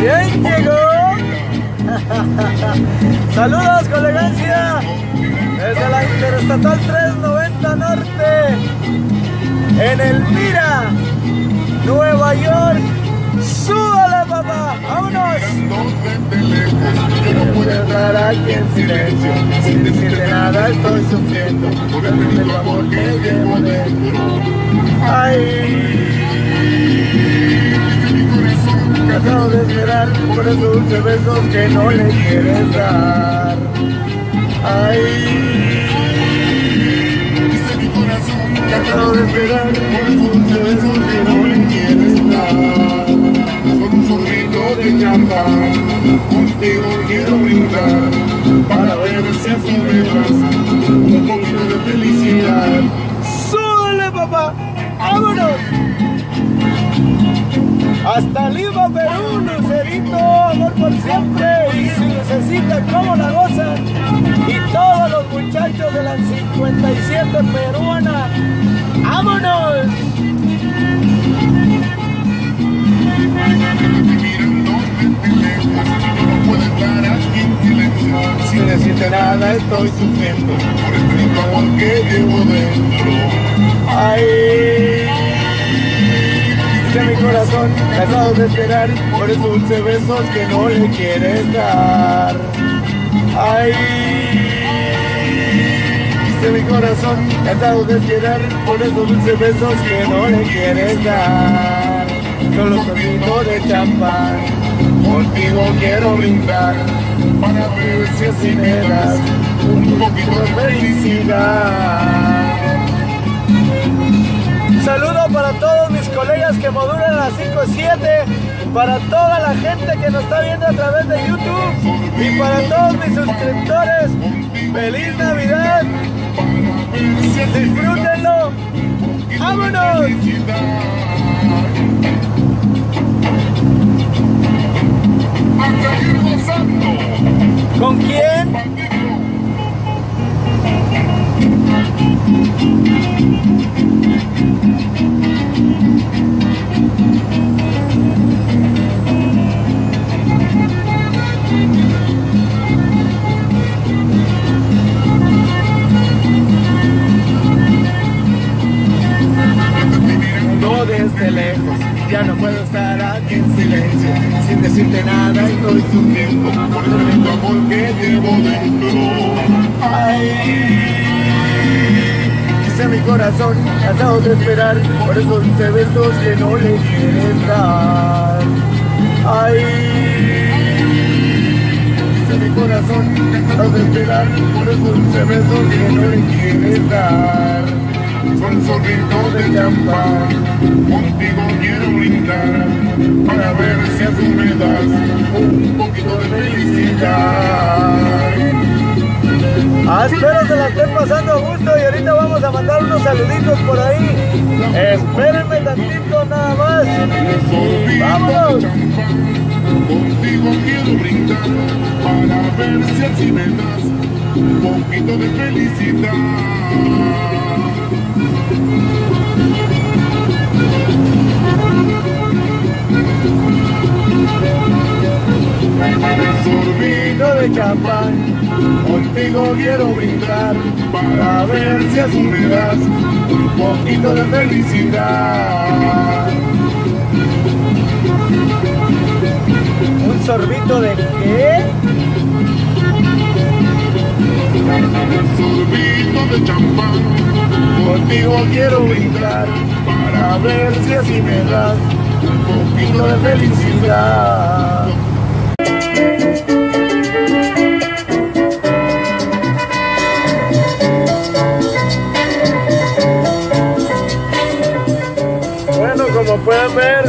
¿Quién llegó? Saludos con elegancia desde la Interestatal 390 Norte en Elmira, Nueva York. ¡Súbale, papá! ¡Vámonos! Yo no puedo estar aquí en silencio, sin decirte nada estoy sufriendo por el único amor que llevo dentro. ¡Ay! Cansado de esperar por esos dulces besos que no le quieres dar. ¡Ay! Cansado de esperar por esos dulces besos que no le quieres dar. Con un sorbito de champán, contigo quiero brindar, para ver si así me das un poquito de felicidad. ¡Súbele, papá! ¡Vámonos! Hasta Lima, Perú, Lucerito, amor por siempre, y su lucecita, cómo la gozan, y todos los muchachos de la 57 peruana. ¡Vámonos! Sin decirte nada estoy sufriendo por el único amor que llevo dentro. Ay, dice mi corazón, cansado de esperar por esos dulces besos que no le quieres dar. Ay, dice mi corazón, cansado de esperar por esos dulces besos que no le quieres dar. Solo sorbito de champán, contigo quiero brindar, para ver si así me das un poquito de felicidad. Saludo para todos mis colegas que modulan a las 5-7, para toda la gente que nos está viendo a través de YouTube y para todos mis suscriptores. ¡Feliz Navidad! ¡Disfrútenlo! ¡Vámonos! ¿Con quién? Desde lejos, ya no puedo estar aquí en silencio, sin decirte nada estoy sufriendo por el único amor que llevo dentro. Ay, dice mi corazón, cansado de esperar por esos dulces besos que no le quieres dar. Ay, dice mi corazón, cansado de esperar por esos dulces besos que no le quieres dar. Con un sorbito de champán, contigo quiero brindar, para ver si así me das un poquito de felicidad. Espero se la estén pasando a gusto y ahorita vamos a mandar unos saluditos por ahí. Espérenme tantito nada más. Y ¡vámonos! Contigo quiero brindar, para ver si así me das un poquito de felicidad. Sorbito de champán, contigo quiero brindar, para ver si así me das un poquito de felicidad. ¿Un sorbito de qué? Sorbito de champán, contigo quiero brindar, para ver si así me das un poquito de felicidad. Bueno, como pueden ver,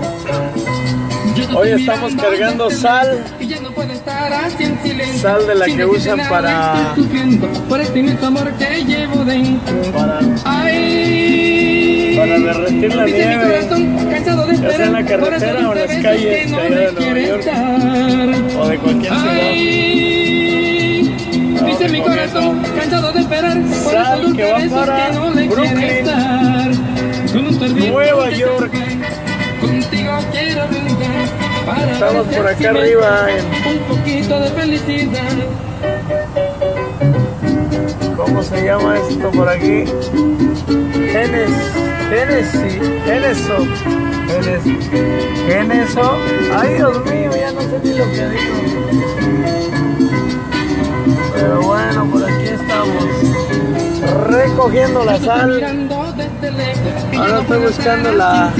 hoy estamos cargando sal de la que usan para derretir la nieve, ya sea en la carretera o en las calles de allá de Nueva York o de cualquier ciudad. Dice mi corazón, cansado de esperar, sal que va para Brooklyn, Nueva York. Contigo quiero brindar para Estamos por acá arriba en... un poquito de felicidad. ¿Cómo se llama esto por aquí? Geneso. Ay, Dios mío, ya no sé ni lo que digo. Pero bueno, por aquí estamos recogiendo la sal. Ahora estoy buscando la...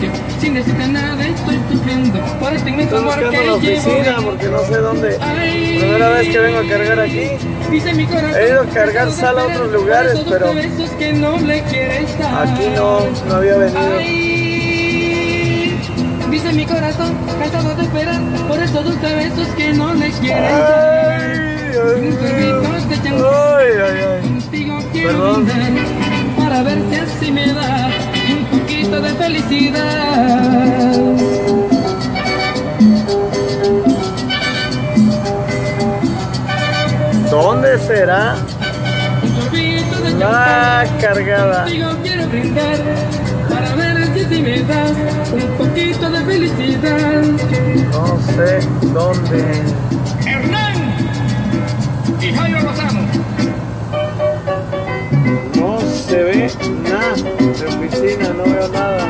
Estoy buscando la oficina porque no sé dónde. Primera vez que vengo a cargar aquí. He ido a cargar sal a otros lugares, pero aquí no había venido. Dice mi corazón, cansado de esperar por esos dulces besos que no le quieren dar. Contigo quiero brindar para ver si así me da un poquito de felicidad. ¿Dónde será la cargada? Contigo quiero brindar para ver si me das un poquito de felicidad. No sé dónde. Hernán y Jairo Lozano. No se ve nada de oficina, no veo nada.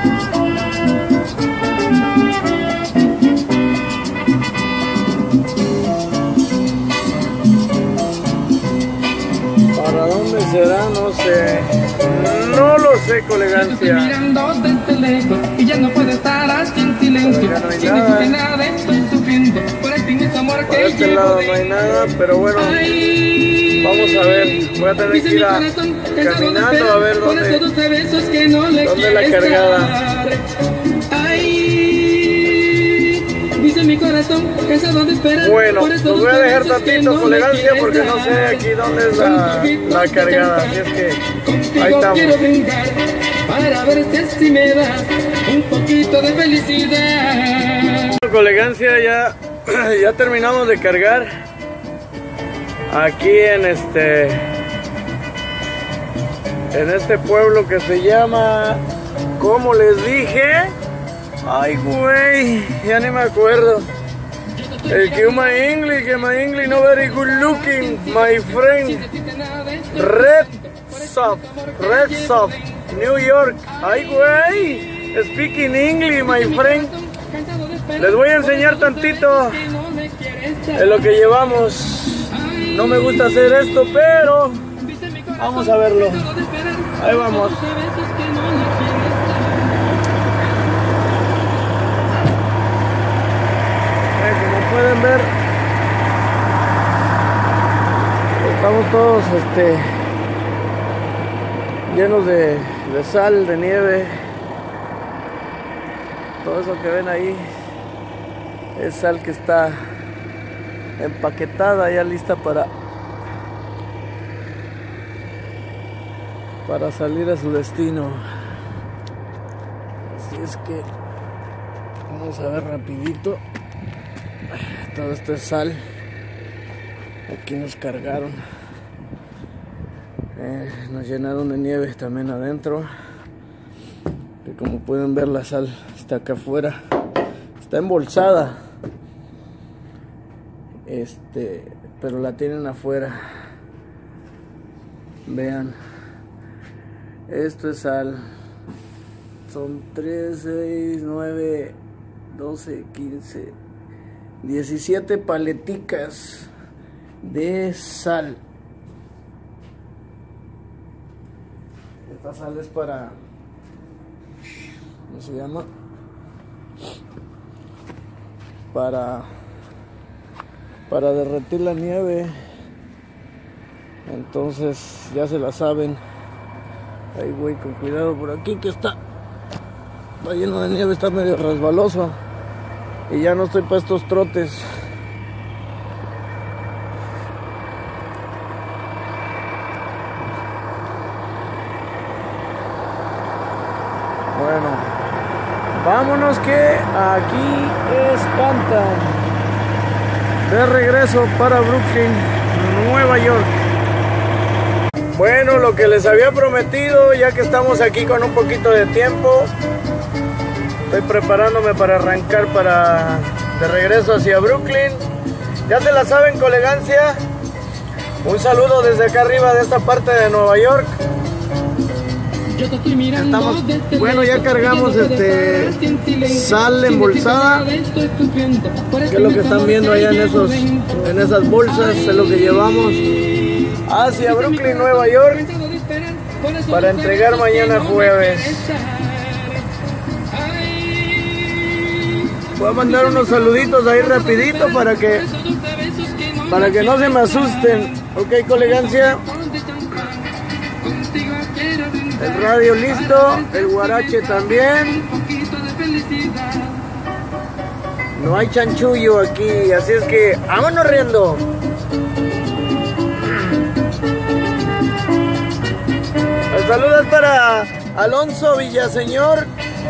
¿Para dónde será? No sé. No lo sé, colegancia. Mirando desde lejos y ya no puedo estar así en silencio. Ya no hay Sin nada. decirte nada estoy sufriendo por el inmenso amor Por que este llevo lado de no hay nada, pero bueno, Ay, vamos a ver. Voy a tener dice que ir mi corazón, cansado de caminando a ver esperar por esos dónde. dulces besos que no le ¿Dónde la quieres cargada? dar. Ay, dice mi corazón, cansado de esperar. Bueno, por los esos voy a dulces dejar besos que tantito, no colegancia, le porque quieres no sé dar. aquí dónde es la cargada. Así es que ahí Contigo estamos. quiero brindar para ver si me das un poquito de felicidad. Colegancia, ya terminamos de cargar aquí en este pueblo que se llama, ¿cómo les dije? Ay, güey, ya ni me acuerdo. El que my English no very good looking, my friend. Red Soft, New York. Ay, güey, speaking English, my friend. Les voy a enseñar tantito de lo que llevamos. No me gusta hacer esto, pero vamos a verlo. Ahí vamos. Como pueden ver, estamos todos llenos de sal, de nieve. Todo eso que ven ahí es sal que está empaquetada, ya lista para salir a su destino. Así es que vamos a ver rapidito. Todo esto es sal. Aquí nos cargaron, nos llenaron de nieve también adentro, que como pueden ver la sal está acá afuera, está embolsada, pero la tienen afuera. Vean, esto es sal, son 3, 6, 9, 12, 15, 17 paleticas de sal. Esta sal es para, ¿cómo se llama? Para derretir la nieve. Entonces ya se la saben. Ahí voy con cuidado por aquí que está lleno de nieve, está medio resbaloso. Y ya no estoy para estos trotes. Bueno, vámonos que aquí espantan. De regreso para Brooklyn, Nueva York. Bueno, lo que les había prometido, ya que estamos aquí con un poquito de tiempo, estoy preparándome para arrancar para de regreso hacia Brooklyn. Ya se la saben, con elegancia. Un saludo desde acá arriba de esta parte de Nueva York. Estamos, bueno, ya cargamos sal embolsada, que es lo que están viendo allá en esas bolsas, es lo que llevamos hacia Brooklyn, Nueva York, para entregar mañana jueves. Voy a mandar unos saluditos ahí rapidito para que no se me asusten. Ok, con elegancia. El radio listo, el guarache también. No hay chanchullo aquí, así es que vámonos riendo. El saludo es para Alonso Villaseñor,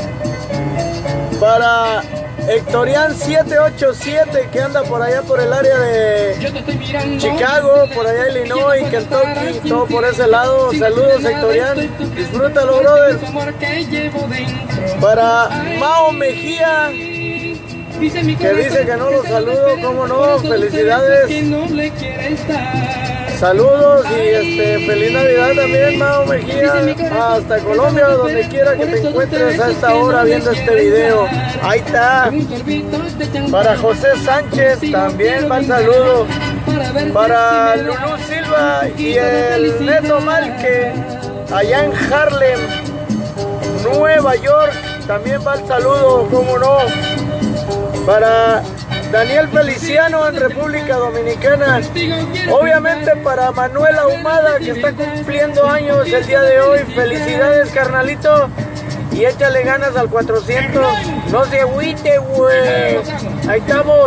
para Hectorian 787, que anda por allá por el área de Chicago, por allá Illinois, Kentucky, todo por ese lado. Saludos, Hectorian, disfrútalo, brother. Para Mao Mejía, que dice que no lo saludo, cómo no, felicidades. Saludos y feliz Navidad también, Mao Mejía, hasta Colombia, donde quiera que te encuentres a esta hora viendo este video. Ahí está. Para José Sánchez también va el saludo. Para Lulú Silva y el Neto Malque allá en Harlem, Nueva York, también va el saludo, cómo no. Para Daniel Feliciano en República Dominicana. Obviamente para Manuel Ahumada, que está cumpliendo años el día de hoy. Felicidades, carnalito. Y échale ganas al 400. No se agüite, güey. Ahí estamos.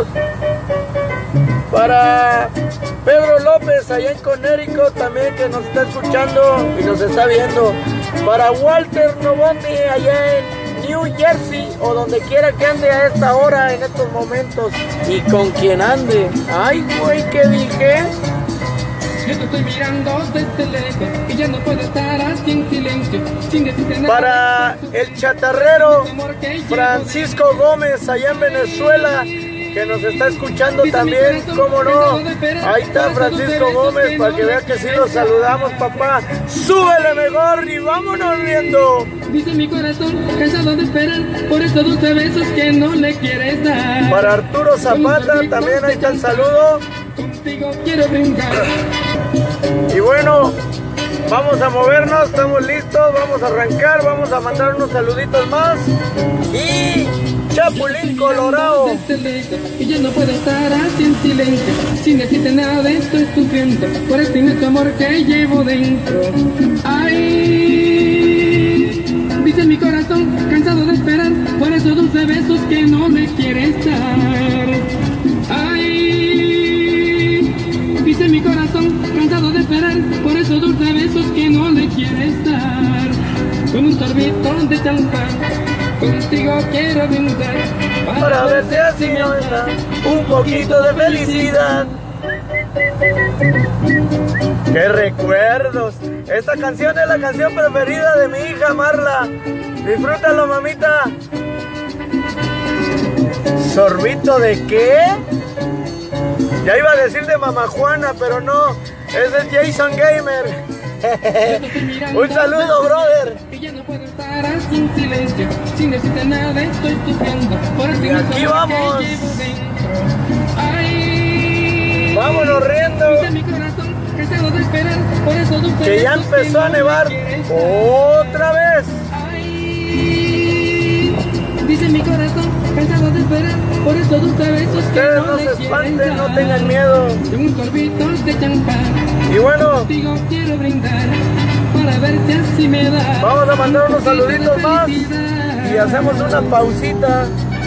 Para Pedro López allá en Connecticut también, que nos está escuchando y nos está viendo. Para Walter Novondi allá en New Jersey, o donde quiera que ande a esta hora, en estos momentos, y con quien ande. Ay, güey, ¿qué dije? Yo te estoy mirando desde lejos y ya no puedo estar así en silencio, sin decirte nada. Para el chatarrero Francisco Gómez allá en Venezuela, que nos está escuchando también, cómo no. Ahí está Francisco Gómez, para que vea que sí lo saludamos, papá. Súbele mejor y vámonos viendo. Dice mi corazón, cansado de esperar por estos 12 besos que no le quieres dar. Para Arturo Zapata también ahí está el saludo. Contigo quiero brindar. Y bueno, vamos a movernos, estamos listos, vamos a arrancar, vamos a mandar unos saluditos más. Y Chapulín Colorado. Y ya no puedo estar así en silencio, sin decirte nada, estoy sufriendo por este inmenso amor que llevo dentro. Ay, dice mi corazón, cansado de esperar por esos 12 besos que no me quieres dar. Ay, dice mi corazón, cansado de esperar por esos 12 besos que no le quieres dar. Con un sorbito de champán, contigo quiero brindar para verte así me da un poquito de felicidad. ¡Qué recuerdos! Esta canción es la canción preferida de mi hija Marla. Disfrútalo, mamita. ¿Sorbito de qué? Ya iba a decir de Mamá Juana, pero no. Ese es Jason Gamer. Un saludo, brother. Y ya no puedo estar así en silencio, sin decirte nada, estoy sufriendo por el y aquí vamos. Ay, vámonos riendo. dice mi corazón, cansado de esperar por esos 12 que ya empezó a nevar otra vez. Ay, dice mi corazón, cansado de esperar por esos 12 besos. Ustedes no se espanten, no tengan miedo. Un sorbito de champán. Y bueno, quiero brindar para ver si así me da. Vamos a mandar unos saluditos más y hacemos una pausita.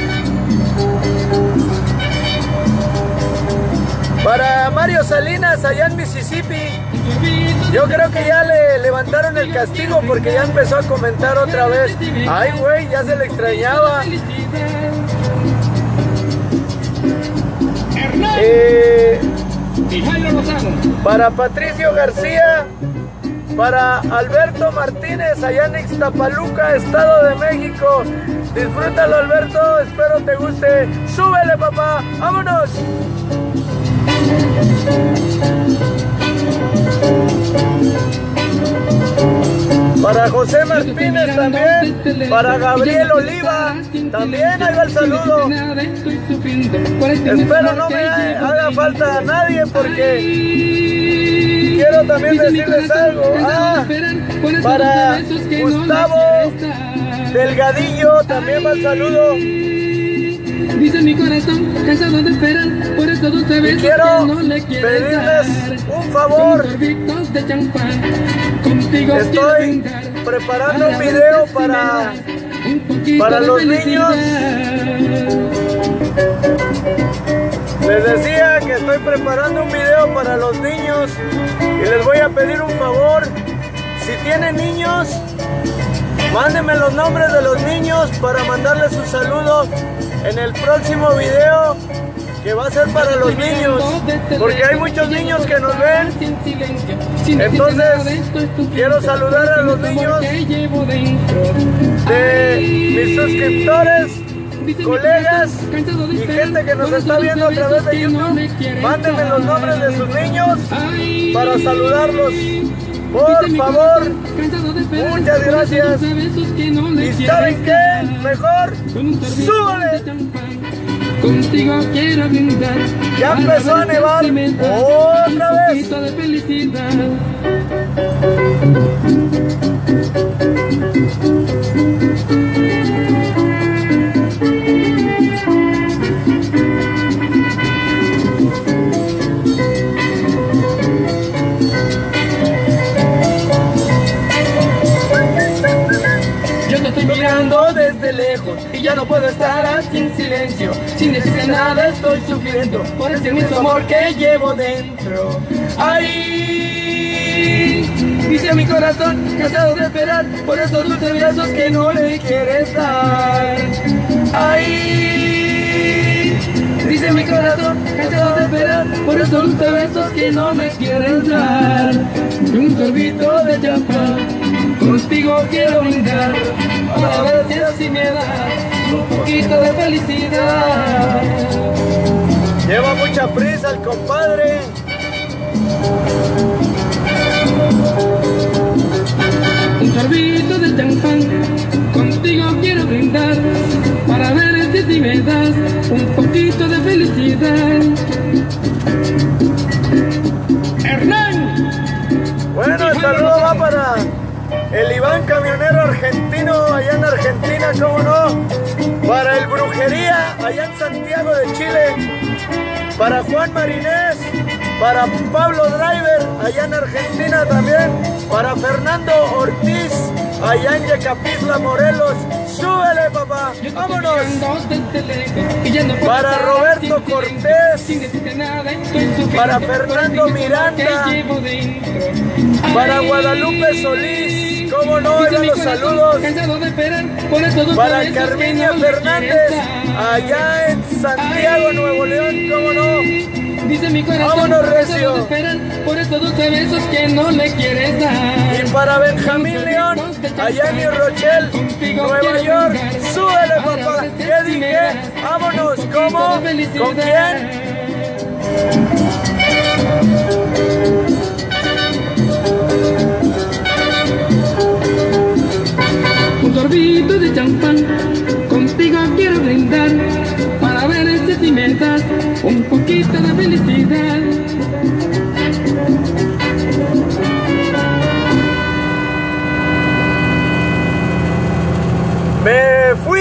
Para Mario Salinas allá en Mississippi. Yo creo que ya le levantaron el castigo porque ya empezó a comentar otra vez. Ay, güey, ya se le extrañaba. Para Patricio García, Para Alberto Martínez, allá en Ixtapaluca, Estado de México. Disfrútalo, Alberto, espero te guste. ¡Súbele, papá! ¡Vámonos! Para José Martínez también, para Gabriel Oliva, también ahí va el saludo. Espero no me haga falta nadie porque quiero también decirles algo. Para Gustavo Delgadillo también va el saludo. Dice mi corazón, cansado de esperar, por eso dulce besos quiero que no le quieres pedirles dar. un favor. Con sorbitos de champán, contigo estoy preparando un video para los niños. Les decía que estoy preparando un video para los niños y les voy a pedir un favor. Si tienen niños, mándenme los nombres de los niños para mandarles un saludo en el próximo video que va a ser para los niños, porque hay muchos niños que nos ven. Entonces quiero saludar a los niños de mis suscriptores, colegas y gente que nos está viendo a través de YouTube. Mándenme los nombres de sus niños para saludarlos. Por favor, muchas gracias. ¿Y saben qué? Mejor, ¡súbale! Contigo quiero brindar. Ya empezó a nevar otra vez. De felicidad. Mirando desde lejos y ya no puedo estar así en silencio. Sin decirte nada estoy sufriendo por ese mismo amor que llevo dentro. Ay, dice mi corazón, cansado de esperar por esos dulces besos que no le quieres dar. Ay, dice mi corazón, cansado de esperar por esos dulces besos que no me quieres dar. Un sorbito de champán, contigo quiero brindar, para ver si así me das un poquito de felicidad. Lleva mucha prisa el compadre. Un sorbito de champán, contigo quiero brindar, para ver si me das un poquito de felicidad. ¡Hernán! Bueno, el saludo va para el Iván camionero argentino allá en Argentina, cómo no. Para el Brujería allá en Santiago de Chile. Para Juan Marinés. Para Pablo Driver allá en Argentina también. Para Fernando Ortiz allá en Yecapixtla, Morelos. ¡Súbele, papá! ¡Vámonos! Para Roberto Cortés. Para Fernando Miranda. Para Guadalupe Solís. ¿Cómo no? Ahí van los saludos. Para Carminia Fernández allá en Santiago, Nuevo León. ¿Cómo no? Dice mi corazón, vámonos, recio. Por estos 12 besos que no le quieres dar. Y para Benjamín León, allá en New Rochelle, Nueva York. ¡Súbele, papá! ¿Qué dije? ¡Vámonos! ¿Cómo? ¿Con quién? Un sorbito de champán, contigo quiero brindar, para ver si me das un poquito de felicidad. Me fui